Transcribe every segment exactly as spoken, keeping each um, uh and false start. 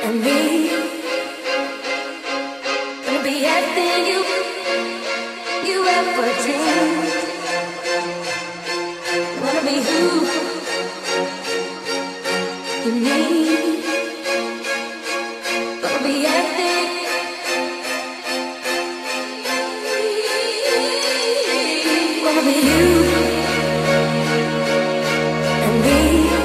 and me. Gonna be everything you, you ever dreamed. Wanna be who you need. Gonna be everything. Wanna be you and me.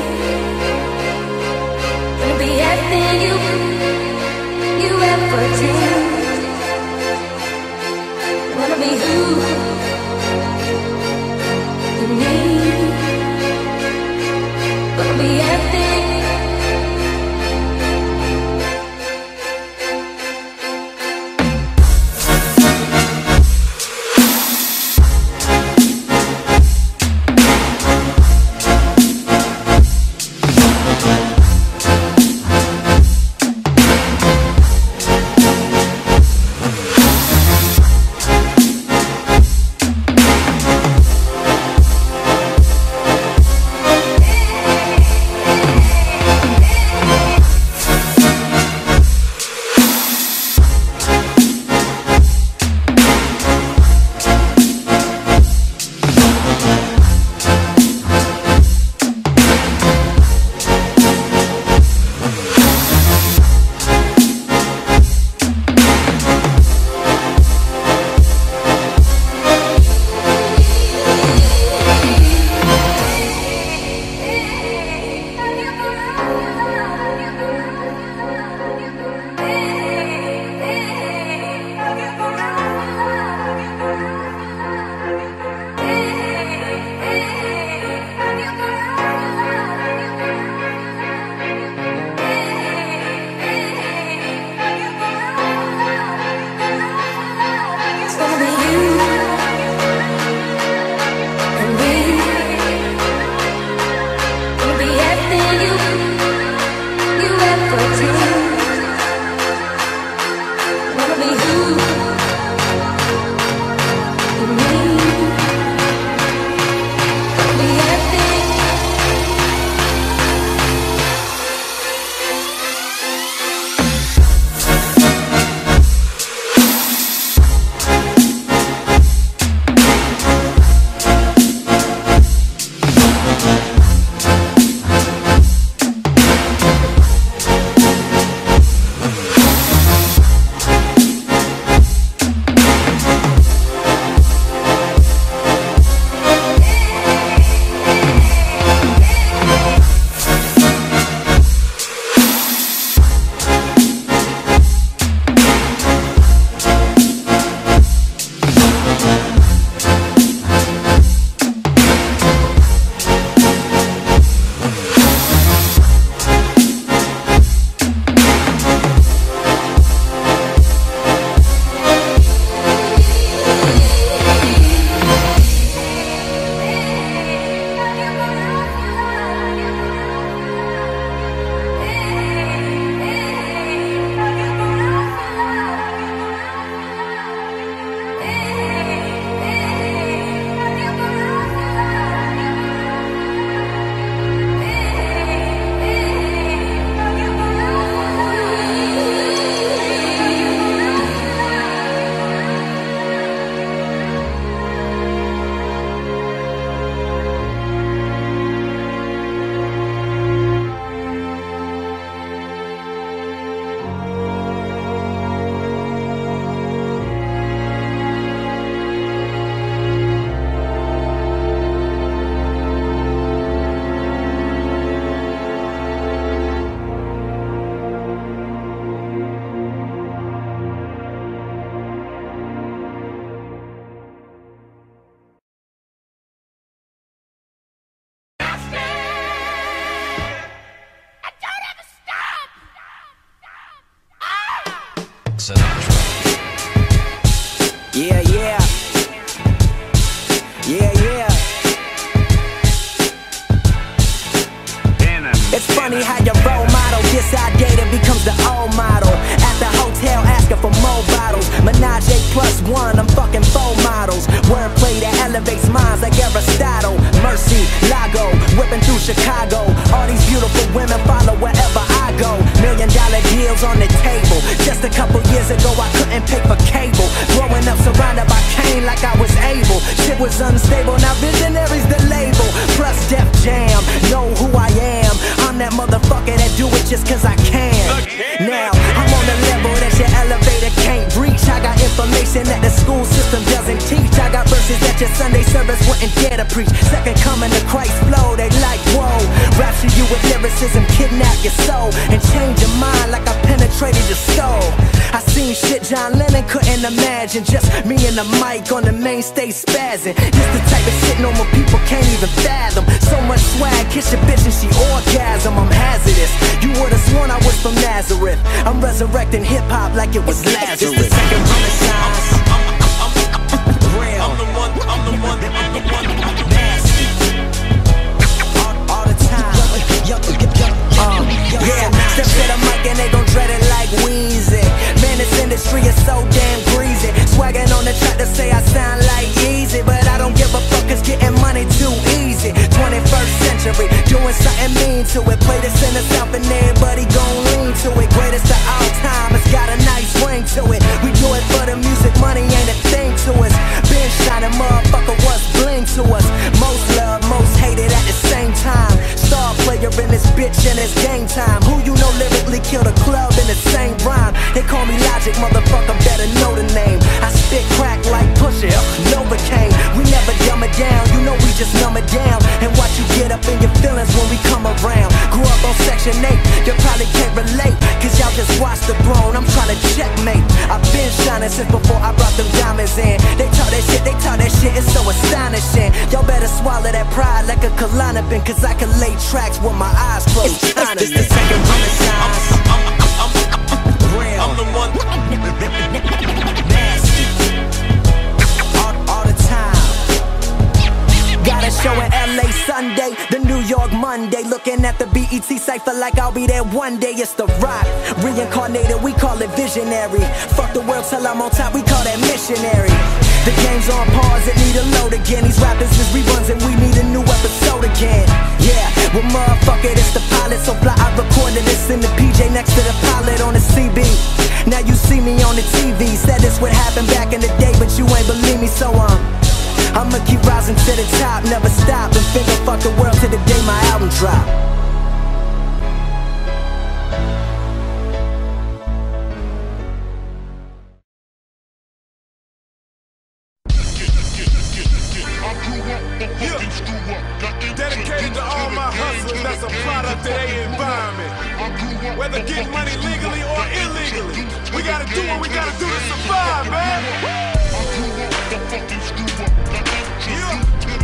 Gonna be everything you, you ever dreamed. Wanna be who you need. Gonna be everything. Yeah, yeah. Yeah, yeah. It's funny how your role model gets outdated, becomes the old model. At the hotel asking for more bottles. Menage a plus one, I'm fucking four models. Wordplay that elevates minds like Aristotle. Mercy, Lago, whipping through Chicago. All these beautiful women follow wherever I go. Million dollar deals, bills on the table. Just a couple years ago I couldn't pay for cable. Growing up surrounded by cane like I was able. Shit was unstable, now Visionary's the label. Plus Def Jam, know who I am. I'm that motherfucker that do it just cause I can. Now, I'm on the level that your elevator can't reach. I got information that the school system doesn't teach. I got verses that your Sunday service wouldn't dare to preach. Second coming to Christ flow, they like whoa. Rapture you with lyricism, kidnap your soul, and change your mind like I penetrated your skull. I seen shit John Lennon couldn't imagine. Just me and the mic on the main stage spazzing. This the type of shit normal people can't even fathom. So much swag, kiss your bitch and she orgasm. I'm hazardous, you would've sworn I was from Nazareth. I'm resurrecting hip-hop like it was Lazarus. It's the second renaissance. Real. I'm the one, I'm the one, I'm the one, I'm the nasty. All, all the time. Uh, yeah, step to the mic and they gon' dread it like Weezy. Man, this industry is so damn greasy. Swagging on the track to say I sound like easy, but I don't give a fuck cause getting money too easy. twenty-first century, doing something mean to it. Play this in the South and everybody gon' lean to it. Greatest of all time, it's got a nice ring to it. We do it for the music, money ain't a thing to us. Been shining, motherfucker, what's bling to us? Most love, most hated at the same time. Star player in this bitch and it's game time. Who you know lyrically kill the club in the same rhyme? They call me Logic, motherfucker, better know the name. I spit crack like Pusha, Novocaine. We never dumb it down, you know we just numb it down. And watch you get up in your feelings when we come around. Grew up on Section eight, you probably can't relate, cause y'all just watch the throne, I'm trying to checkmate. I've been shining since before I brought them diamonds in. They talk that shit, they talk that shit, it's so astonishing. Y'all better swallow that pride like a Klonopin, cause I can lay tracks with my eyes closed. It's the second renaissance. Real. I'm the one. Nasty. All, all the time. Got a show in L A Sunday, the New York Monday. Looking at the B E T cypher like I'll be there one day. It's the rock, reincarnated, we call it visionary. Fuck the world till I'm on top, we call that missionary. The game's on pause, it need a load again. These rappers is reruns and we need a new episode again. Yeah, well motherfucker, it's the pilot. So fly, I recorded this in the P J next to the pilot on the C B. Now you see me on the T V. Said this would happen back in the day, but you ain't believe me, so um I'ma keep rising to the top, never stop, and finger fuck the world till the day my album drop. Dedicated to all my hustlers that's a product of their environment. Whether getting money legally or illegally, we gotta do what we gotta do to survive, man. Yeah.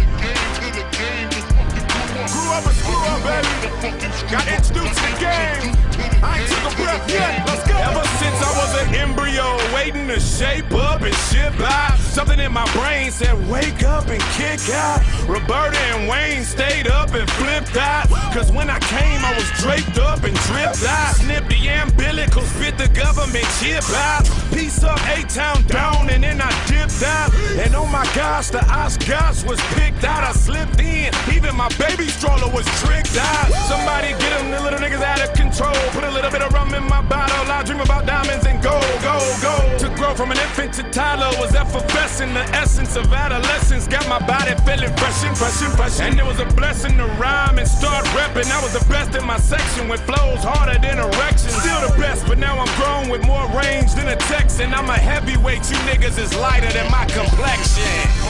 Grew up and screw up, baby. Got introduced to the game. I ain't took a breath yet. Let's go. Ever since I was an embryo, waiting to shape up and ship out, something in my brain said, wake up and kick out. Roberta and Wayne stayed up and flipped out, cause when I came, I was draped up and dripped out. Snipped the umbilical, spit the government chip out. Piece up A-Town down, and then I dipped out. And oh my gosh, the Oscars was picked out. I slipped in, even my baby stroller was tricked out. Somebody get them, the little niggas out of control. Put a little bit of rum in my bottle. I dream about diamonds and gold, gold, gold. To grow from an infant to toddler was effervescent. The essence of adolescence got my body feeling fresh and fresh and fresh. And it was a blessing to rhyme and start repping. I was the best in my section with flows harder than erections. Still the best, but now I'm grown with more range than a Texan. I'm a heavyweight, you niggas is lighter than my complexion.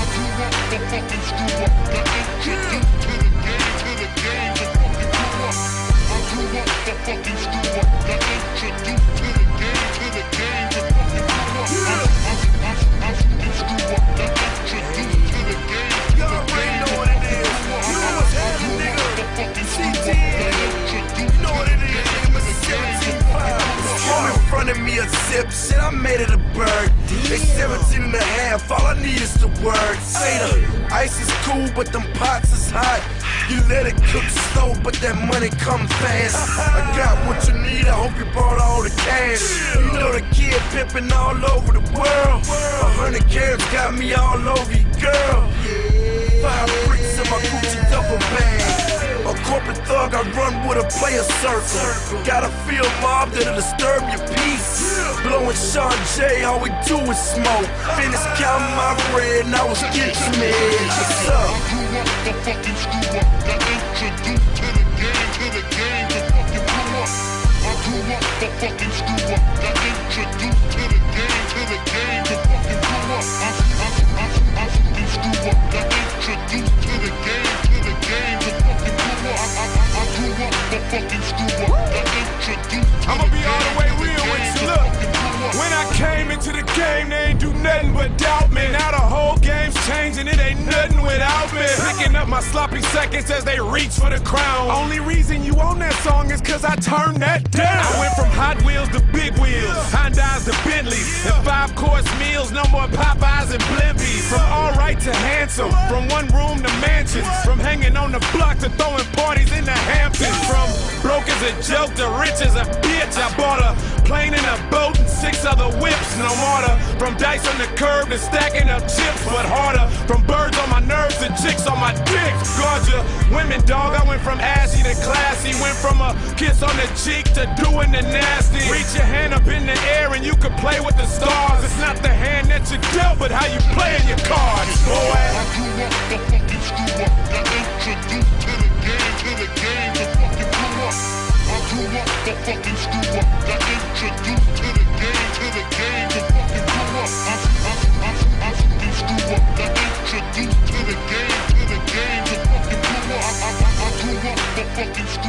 Me a zip, shit, I made it a bird. They seventeen and a half, all I need is the word. Say the ice is cool, but them pots is hot. You let it cook slow, but that money come fast. I got what you need, I hope you brought all the cash. You know the kid pimping all over the world. A hundred carats got me all over you, girl. Five bricks in my Gucci duffel bag. A corporate thug, I run with a player circle. Gotta feel mob that'll disturb your peace. Blowing Sean J, all we do is smoke. Finished counting my bread and I was getting mad. What's up? I grew up the fucking screw up. Got introduced to the game, to the game, to fucking blew up. I grew up the fucking screw up. Got introduced to the game, to the game, to fucking blew up. I, I, I, I fucking screw up. Got introduced to the game, to the game, to fucking blew up. I, I, I grew up the fucking screw up. Got introduced to I'ma be all the way real with you. Look, when I came into the game, they ain't do nothing but doubt me. Now the whole game's changing, it ain't nothing without me. Picking up my sloppy seconds as they reach for the crown. Only reason you own that song is cause I turned that down. I went from Hot Wheels to Big Wheels, Hondas to Bentleys, and five course meals, no more Popeyes and Blimpies. From alright to handsome, from one room to mansions, from hanging on the block to throwing parties in the Hamptons. From broke as a joke to rich as a bitch. I bought a plane and a boat and six other whips, no mortar. From dice on the curb to stacking up chips, but harder. From birds on my nerves to chicks on my dick. Gorgeous women, dog, I went from ashy to classy. Went from a kiss on the cheek to doing the nasty. Reach your hand up in the air and you can play with the stars. It's not the hand that you dealt, but how you playing your cards, boy. I grew up the fucking screw up. Got introduced to the game, to the game, to fucking blew up. I grew up the fucking screw up. Got introduced to the game, to the game, to fucking blew up. I, I, I, I fucking screw up. Got introduced to the game, to the game, to fucking blew up. I, I, I grew up the fucking screw up.